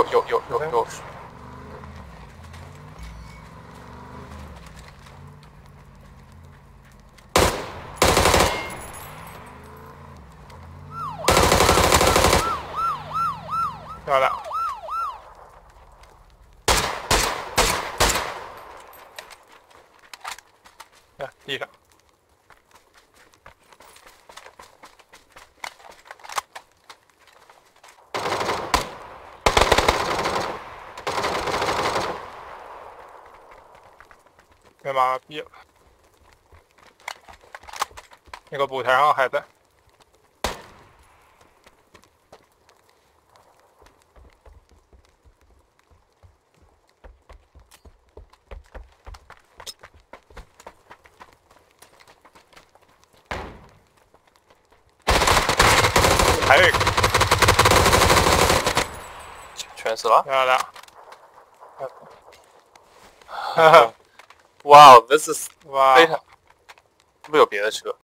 有。漂亮。地上。被麻痹了。那个补台上还在。还有一个。 全死了。 漂亮。 Wow, this is 哇， 非常。是不是有别的车？